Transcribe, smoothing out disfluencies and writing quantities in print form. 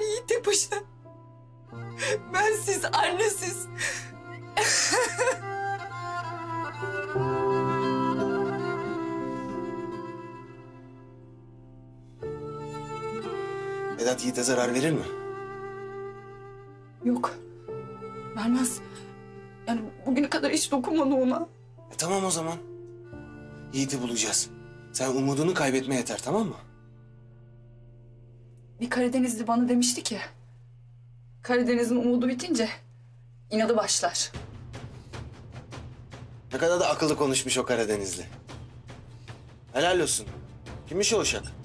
Yiğit tek başına. Bensiz, annesiz. Vedat Yiğit'e zarar verir mi? Yok. Vermez. Yani bugüne kadar hiç dokunmadı ona. Tamam o zaman. Yiğit'i bulacağız. Sen umudunu kaybetme yeter, tamam mı? Bir Karadenizli bana demişti ki... Karadeniz'in umudu bitince inadı başlar. Ne kadar da akıllı konuşmuş o Karadenizli. Helal olsun. Kimmiş o uşak?